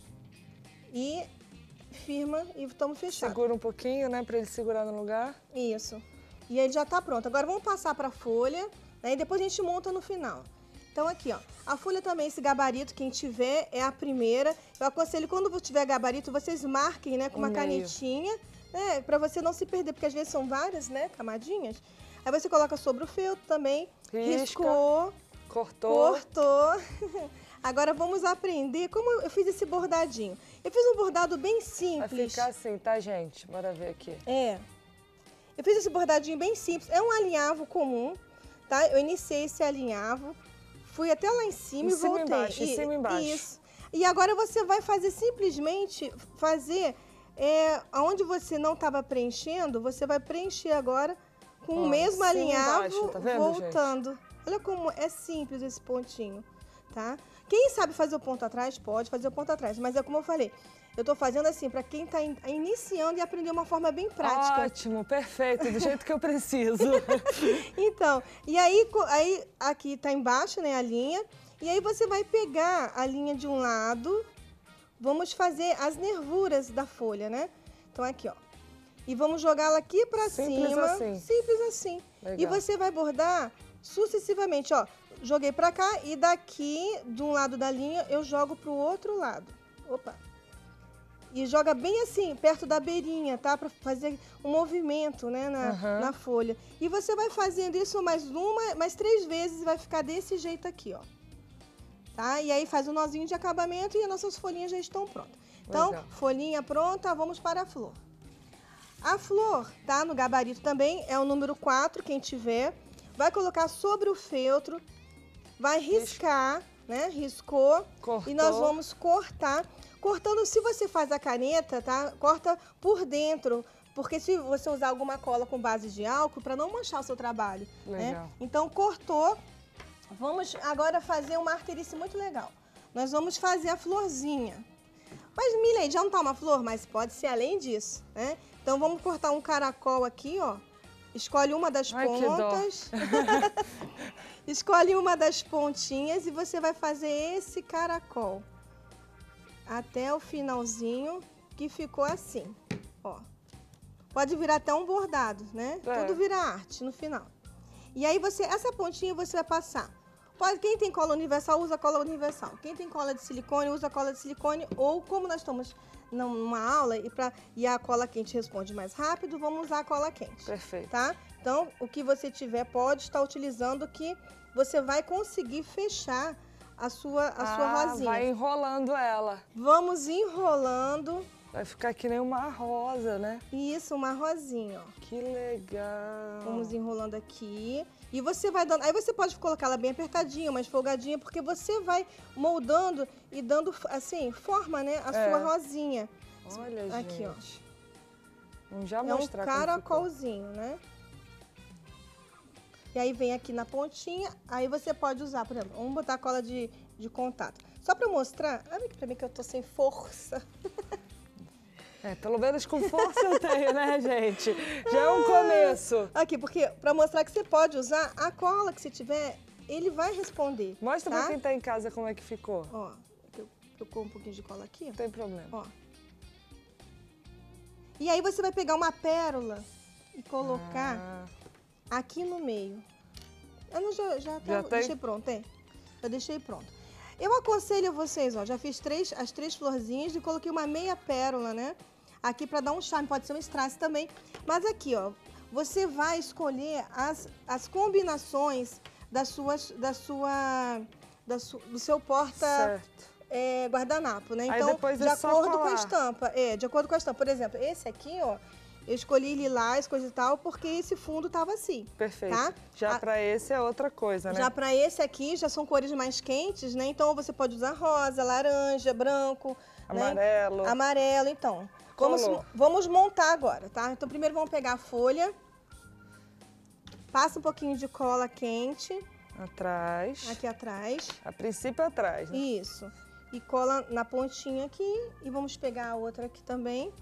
E firma e estamos fechados. Segura um pouquinho, né, para ele segurar no lugar. Isso. E ele já está pronto. Agora vamos passar para a folha, né, e depois a gente monta no final. Então aqui, ó, a folha também, esse gabarito, quem tiver, é a primeira. Eu aconselho, quando tiver gabarito, vocês marquem, né, com uma canetinha, né, para você não se perder, porque às vezes são várias, né, camadinhas. Aí você coloca sobre o feltro também, risca, riscou, cortou. cortou. Agora vamos aprender como eu fiz esse bordadinho. Eu fiz um bordado bem simples. Vai ficar assim, tá, gente? Bora ver aqui. É. Eu fiz esse bordadinho bem simples. É um alinhavo comum, tá? Eu iniciei esse alinhavo, fui até lá em cima em e cima voltei. Embaixo, e, em cima e embaixo. Isso. E agora você vai fazer simplesmente, fazer, é, onde você não estava preenchendo, você vai preencher agora com Ó, o mesmo alinhavo, embaixo, tá vendo, voltando. Gente? Olha como é simples esse pontinho, tá? Quem sabe fazer o ponto atrás, pode fazer o ponto atrás, mas é como eu falei, eu tô fazendo assim, para quem tá in, iniciando e aprender uma forma bem prática. Ótimo, perfeito, do jeito que eu preciso. Então, e aí, aí aqui tá embaixo, né, a linha. E aí você vai pegar a linha de um lado, vamos fazer as nervuras da folha, né? Então aqui, ó. E vamos jogá-la aqui pra Simples cima. assim. Simples assim. Legal. E você vai bordar sucessivamente, ó. Joguei pra cá e daqui, de um lado da linha, eu jogo pro outro lado. Opa. E joga bem assim, perto da beirinha, tá? Pra fazer um movimento, né, na, Uhum. na folha. E você vai fazendo isso mais uma, mais três vezes e vai ficar desse jeito aqui, ó. Tá? E aí faz um nozinho de acabamento e as nossas folhinhas já estão prontas. Então, Legal. folhinha pronta, vamos para a flor. A flor, tá? No gabarito também, é o número quatro, quem tiver. Vai colocar sobre o feltro, vai riscar, né? Riscou. Cortou. E nós vamos cortar. Cortando, se você faz a caneta, tá? Corta por dentro. Porque se você usar alguma cola com base de álcool, para não manchar o seu trabalho. Legal. Né? Então, cortou. Vamos agora fazer uma arterice muito legal. Nós vamos fazer a florzinha. Mas, Milene, já não tá uma flor, mas pode ser além disso, né? Então, vamos cortar um caracol aqui, ó. Escolhe uma das Ai, que dó. pontas. Escolhe uma das pontinhas e você vai fazer esse caracol. Até o finalzinho, que ficou assim, ó. Pode virar até um bordado, né? É. Tudo vira arte no final. E aí, você, essa pontinha você vai passar. Pode, quem tem cola universal, usa cola universal. Quem tem cola de silicone, usa cola de silicone. Ou, como nós estamos numa aula e, pra, e a cola quente responde mais rápido, vamos usar a cola quente. Perfeito. Tá? Então, o que você tiver pode estar utilizando, que você vai conseguir fechar a sua, a sua Ah, rosinha. vai enrolando ela. Vamos enrolando. Vai ficar que nem uma rosa, né? Isso, uma rosinha, ó. Que legal. Vamos enrolando aqui. E você vai dando... Aí você pode colocar ela bem apertadinha, mais folgadinha, porque você vai moldando e dando, assim, forma, né? A É. sua rosinha. Olha, Aqui, gente. ó. Vamos já É um mostrar como ficou. caracolzinho, né? E aí vem aqui na pontinha, aí você pode usar, por exemplo, vamos botar cola de, de contato. Só pra mostrar, olha aqui pra mim que eu tô sem força. É, pelo menos com força eu tenho, né, gente? Já é um começo. Aqui, porque pra mostrar que você pode usar a cola que você tiver, ele vai responder. Mostra tá? pra quem tá em casa como é que ficou. Ó, eu, eu com um pouquinho de cola aqui, Não tem problema. ó. E aí você vai pegar uma pérola e colocar Ah, aqui no meio. Eu não, já, já, até Já tem? deixei pronto, é? Já deixei pronto. Eu aconselho vocês, ó, já fiz três, as três florzinhas e coloquei uma meia pérola, né? Aqui para dar um charme, pode ser um strass também. Mas aqui, ó, você vai escolher as, as combinações das suas, da sua, da su, do seu porta certo. é, guardanapo, né? Aí Então, depois de é só acordo com a colar. estampa. É, de acordo com a estampa. Por exemplo, esse aqui, ó, eu escolhi lilás, coisa e tal, porque esse fundo tava assim. Perfeito. Tá? Já A- pra esse é outra coisa, né? Já para esse aqui, já são cores mais quentes, né? Então, você pode usar rosa, laranja, branco, né? Amarelo. Amarelo, então. Vamos, Colou. vamos montar agora, tá? Então, primeiro vamos pegar a folha. Passa um pouquinho de cola quente Atrás. aqui atrás. A princípio atrás, né? Isso. E cola na pontinha aqui. E vamos pegar a outra aqui também.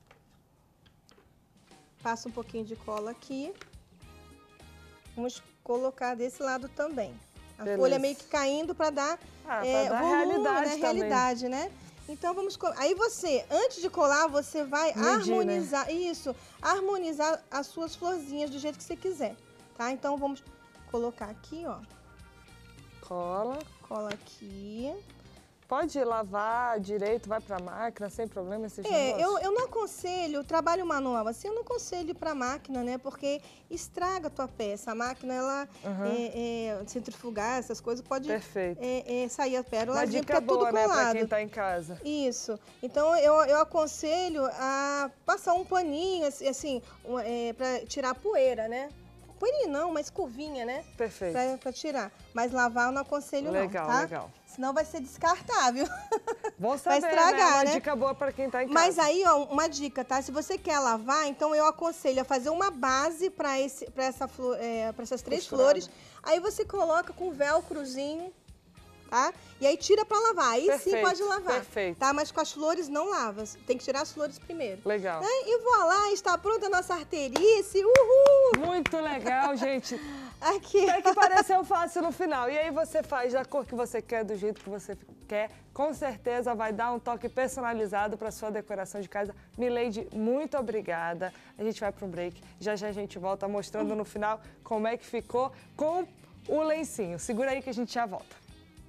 Passa um pouquinho de cola aqui. Vamos colocar desse lado também. A Beleza. folha meio que caindo para dar, Ah, é, pra dar volume, realidade né? também. Realidade, né? Então vamos... co- Aí você, antes de colar, você vai Medir, harmonizar... Isso. Harmonizar as suas florzinhas do jeito que você quiser, tá? Então vamos colocar aqui, ó. Cola. Cola aqui. Pode lavar direito, vai pra máquina, sem problema esses É, eu, negócios? eu não aconselho trabalho manual, assim, eu não aconselho para máquina, né? Porque estraga a tua peça. A máquina, ela Uhum. é, é, centrifugar, essas coisas, pode Perfeito. é, é, sair a pérola, Uma porque dica é tudo boa, né, pra colado. quem tá em casa. Isso. Então, eu, eu aconselho a passar um paninho, assim, assim um, é, para tirar a poeira, né? Poeirinha não, uma escovinha, né? Perfeito. Pra, pra tirar. Mas lavar eu não aconselho Legal, não, tá? legal. Senão vai ser descartável. Bom saber, né? estragar, Uma né? dica boa pra quem tá em casa. Mas aí, ó, uma dica, tá? Se você quer lavar, então eu aconselho a fazer uma base para esse, para essa, flo- é, pra essas três Costurada. flores. Aí você coloca com velcrozinho, tá? E aí tira pra lavar, aí Perfeito, sim pode lavar. perfeito. Tá? Mas com as flores não lava, tem que tirar as flores primeiro. Legal. Né? E voilá, está pronta a nossa arterice, uhul! Muito legal, gente. Aqui. Até que pareceu fácil no final. E aí você faz da cor que você quer, do jeito que você quer. Com certeza vai dar um toque personalizado para sua decoração de casa. Mileide, muito obrigada. A gente vai para um break. Já já a gente volta mostrando no final como é que ficou com o lencinho. Segura aí que a gente já volta.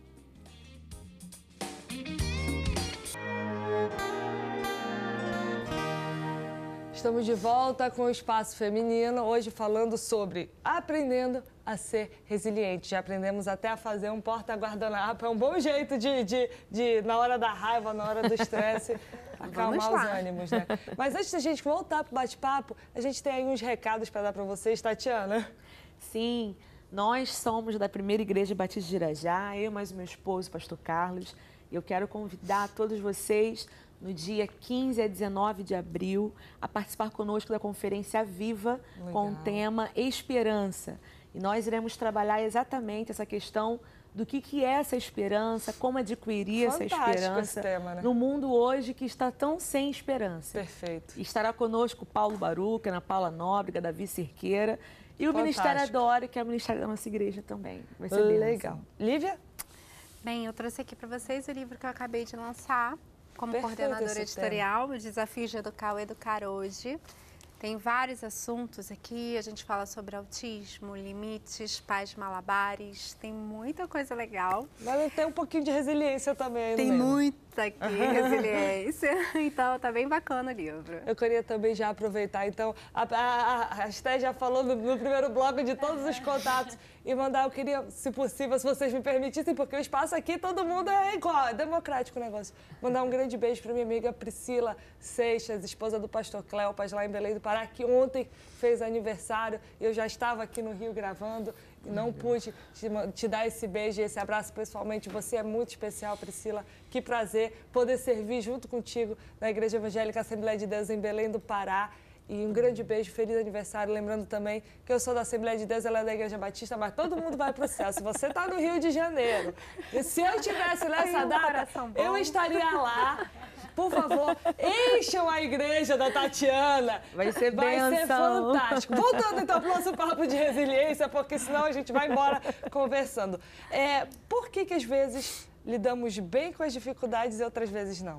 Estamos de volta com o Espaço Feminino, hoje falando sobre aprendendo a ser resiliente. Já aprendemos até a fazer um porta-guardanapo, é um bom jeito de, de, de, na hora da raiva, na hora do estresse, acalmar os ânimos, né? Mas antes da gente voltar para o bate-papo, a gente tem aí uns recados para dar para vocês, Tatiana. Sim, nós somos da Primeira Igreja Batista de Irajá, eu mais o meu esposo, pastor Carlos, e eu quero convidar todos vocês no dia quinze a dezenove de abril, a participar conosco da Conferência Viva, Legal. Com o tema Esperança. E nós iremos trabalhar exatamente essa questão do que, que é essa esperança, como adquirir Fantástico essa esperança esse tema, né? no mundo hoje que está tão sem esperança. Perfeito. E estará conosco Paulo Baruca, Ana Paula Nóbrega, Davi Cerqueira e o Fantástico. Ministério Adore, que é o Ministério da nossa igreja também. Vai ser bem legal. Lívia? Bem, eu trouxe aqui para vocês o livro que eu acabei de lançar. Como Perfeito coordenadora editorial, o Desafio de Educar ou Educar Hoje. Tem vários assuntos aqui, a gente fala sobre autismo, limites, pais malabares, tem muita coisa legal. Mas tem um pouquinho de resiliência também. Tem muita aqui, resiliência, então tá bem bacana o livro. Eu queria também já aproveitar, então, a, a, a Esté já falou no, no primeiro bloco de todos os contatos e mandar, eu queria, se possível, se vocês me permitissem, porque o espaço aqui, todo mundo é igual, é democrático o negócio. Mandar um grande beijo para minha amiga Priscila Seixas, esposa do pastor Cleopas, lá em Belém do Pará, que ontem fez aniversário. Eu já estava aqui no Rio gravando e não pude te, te dar esse beijo e esse abraço pessoalmente. Você é muito especial, Priscila. Que prazer poder servir junto contigo na Igreja Evangélica Assembleia de Deus em Belém do Pará. E um grande beijo, feliz aniversário. Lembrando também que eu sou da Assembleia de Deus, ela é da Igreja Batista, mas todo mundo vai para o céu. Se você está no Rio de Janeiro, e se eu estivesse nessa data, eu estaria lá. Por favor, encham a igreja da Tatiana. Vai ser Vai benção. ser fantástico. Voltando então para o nosso papo de resiliência, porque senão a gente vai embora conversando. É, por que que às vezes lidamos bem com as dificuldades e outras vezes não?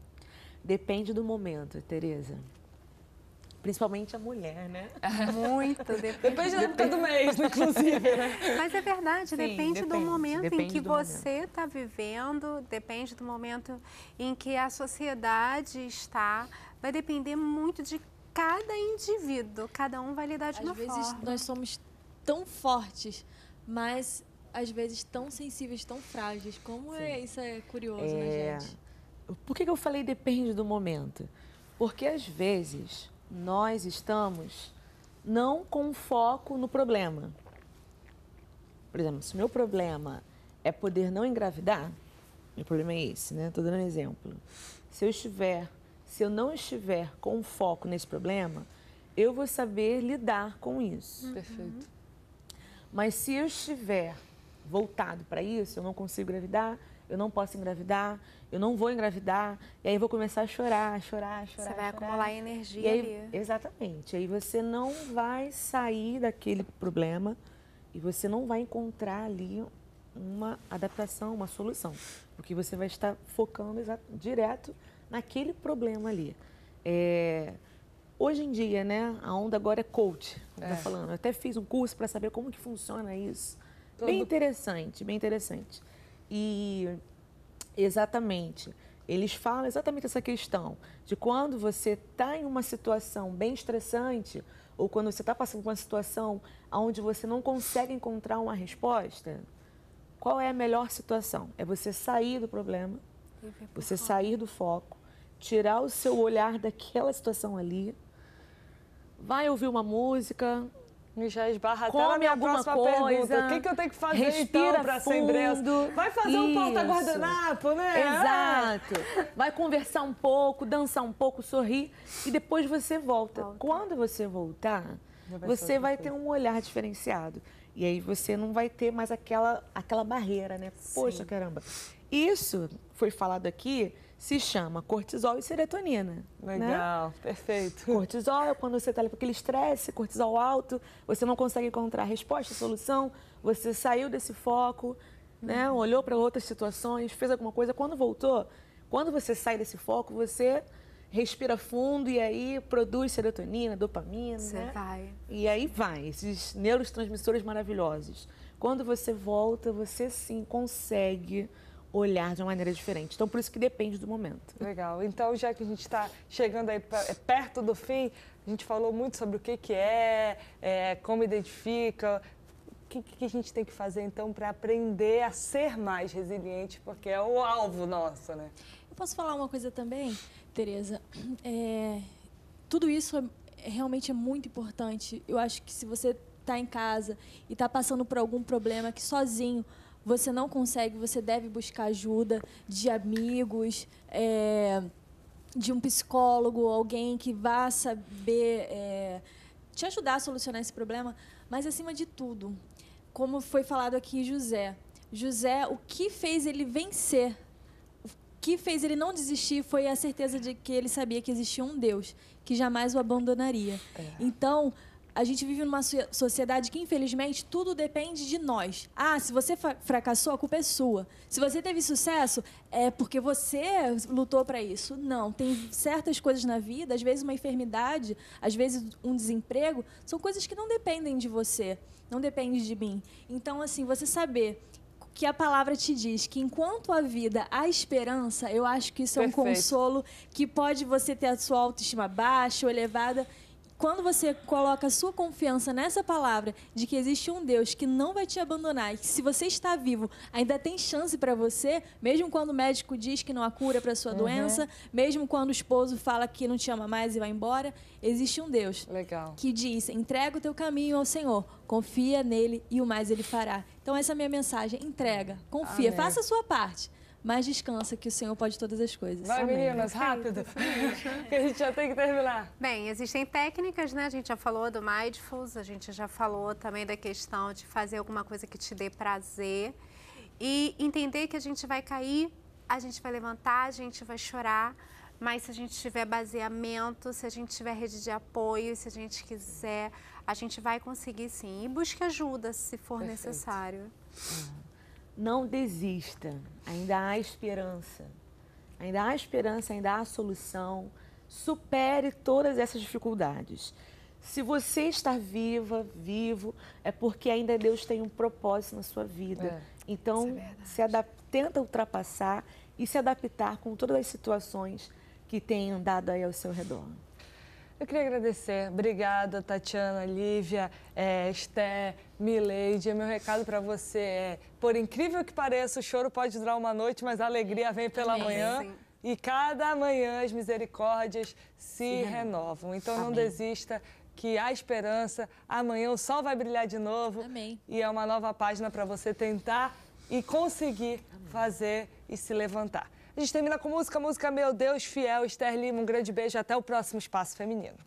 Depende do momento, Tereza. Principalmente a mulher, né? Muito, depende. Depende da época do mês, inclusive, né? Mas é verdade, Sim, depende, do depende, momento em depende que do você está vivendo, depende do momento em que a sociedade está, vai depender muito de cada indivíduo, cada um vai lidar de uma Às vezes forma. nós somos tão fortes, mas às vezes tão sensíveis, tão frágeis. Como é isso é curioso, É... né, gente? Por que que eu falei depende do momento? Porque às vezes nós estamos não com foco no problema. Por exemplo, se o meu problema é poder não engravidar, meu problema é esse, né? Estou dando um exemplo. Se eu estiver, se eu não estiver com foco nesse problema, eu vou saber lidar com isso. Perfeito. Mas se eu estiver voltado para isso, eu não consigo engravidar, eu não posso engravidar, eu não vou engravidar, e aí vou começar a chorar, chorar, chorar. Você vai chorar. acumular energia E aí, ali. exatamente. Aí você não vai sair daquele problema e você não vai encontrar ali uma adaptação, uma solução. Porque você vai estar focando direto naquele problema ali. É, hoje em dia, né, a onda agora é coach, é. Tá falando. Eu até fiz um curso para saber como que funciona isso. Todo... Bem interessante, bem interessante. E exatamente, eles falam exatamente essa questão de quando você está em uma situação bem estressante ou quando você está passando por uma situação onde você não consegue encontrar uma resposta, qual é a melhor situação? É você sair do problema, você sair do foco, tirar o seu olhar daquela situação ali, vai ouvir uma música, Me já esbarra até na minha próxima coisa, pergunta. O que, que eu tenho que fazer respira então para acender essa? Vai fazer um Isso. porta-guardanapo, né? Exato. Vai conversar um pouco, dançar um pouco, sorrir e depois você volta. Volta. Quando você voltar, você vai ter um olhar diferenciado. E aí você não vai ter mais aquela, aquela barreira, né? Poxa, Sim. caramba. Isso foi falado aqui, se chama cortisol e serotonina. Legal, né? perfeito. Cortisol é quando você está ali com aquele estresse, cortisol alto, você não consegue encontrar a resposta, a solução, você saiu desse foco, né? Olhou para outras situações, fez alguma coisa. Quando voltou, quando você sai desse foco, você respira fundo e aí produz serotonina, dopamina, Você né? vai. E aí vai, esses neurotransmissores maravilhosos. Quando você volta, você sim consegue olhar de uma maneira diferente. Então, por isso que depende do momento. Legal. Então, já que a gente está chegando aí perto do fim, a gente falou muito sobre o que, que é, é, como identifica. O que, que a gente tem que fazer, então, para aprender a ser mais resiliente, porque é o alvo nosso, né? Eu posso falar uma coisa também, Tereza? É, tudo isso é, realmente é muito importante. Eu acho que se você está em casa e está passando por algum problema que sozinho você não consegue, você deve buscar ajuda de amigos, é, de um psicólogo, alguém que vá saber é, te ajudar a solucionar esse problema. Mas, acima de tudo, como foi falado aqui, José. José, o que fez ele vencer, o que fez ele não desistir foi a certeza de que ele sabia que existia um Deus que jamais o abandonaria. É. Então, a gente vive numa sociedade que, infelizmente, tudo depende de nós. Ah, se você fracassou, a culpa é sua. Se você teve sucesso, é porque você lutou para isso. Não, tem certas coisas na vida, às vezes uma enfermidade, às vezes um desemprego, são coisas que não dependem de você, não dependem de mim. Então, assim, você saber que a palavra te diz que enquanto a vida há esperança, eu acho que isso é um Perfeito. consolo que pode você ter a sua autoestima baixa ou elevada. Quando você coloca a sua confiança nessa palavra de que existe um Deus que não vai te abandonar e que se você está vivo, ainda tem chance para você, mesmo quando o médico diz que não há cura para a sua uhum. doença, mesmo quando o esposo fala que não te ama mais e vai embora, existe um Deus Legal. que diz, entrega o teu caminho ao Senhor, confia nele e o mais ele fará. Então essa é a minha mensagem, entrega, confia, Amém. Faça a sua parte. Mas descansa que o Senhor pode todas as coisas. Vai, Amém. meninas, rápido, que a gente já tem que terminar. Bem, existem técnicas, né? A gente já falou do Mindfulness, a gente já falou também da questão de fazer alguma coisa que te dê prazer e entender que a gente vai cair, a gente vai levantar, a gente vai chorar, mas se a gente tiver baseamento, se a gente tiver rede de apoio, se a gente quiser, a gente vai conseguir sim. E busque ajuda se for Perfeito. necessário. Não desista, ainda há esperança, ainda há esperança, ainda há solução, supere todas essas dificuldades. Se você está viva, vivo, é porque ainda Deus tem um propósito na sua vida. É, então, é se adap- tenta ultrapassar e se adaptar com todas as situações que têm andado aí ao seu redor. Eu queria agradecer. Obrigada, Tatiana, Lívia, é, Esté, Mileide. Meu recado para você é, por incrível que pareça, o choro pode durar uma noite, mas a alegria vem pela Amém. manhã. Sim. E cada manhã as misericórdias se Sim. renovam. Então Amém. não desista, que há esperança. Amanhã o sol vai brilhar de novo. Amém. E é uma nova página para você tentar e conseguir Amém. fazer e se levantar. A gente termina com música, música Meu Deus Fiel, Esther Lima. Um grande beijo, até o próximo Espaço Feminino.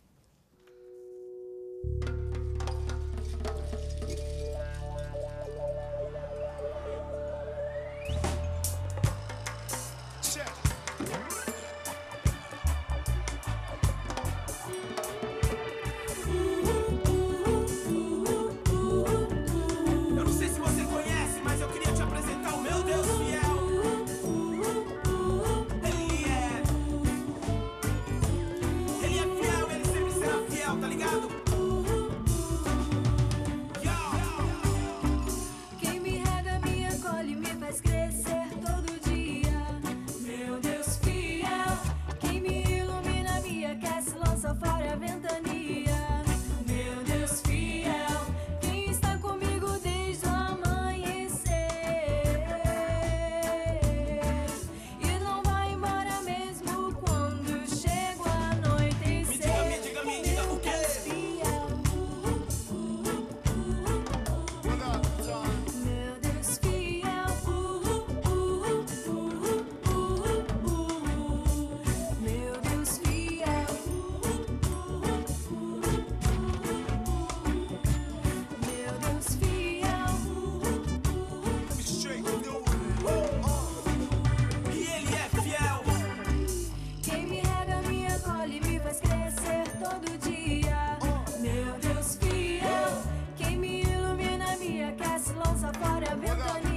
Ele é fiel, ele sempre lança fora a ventania.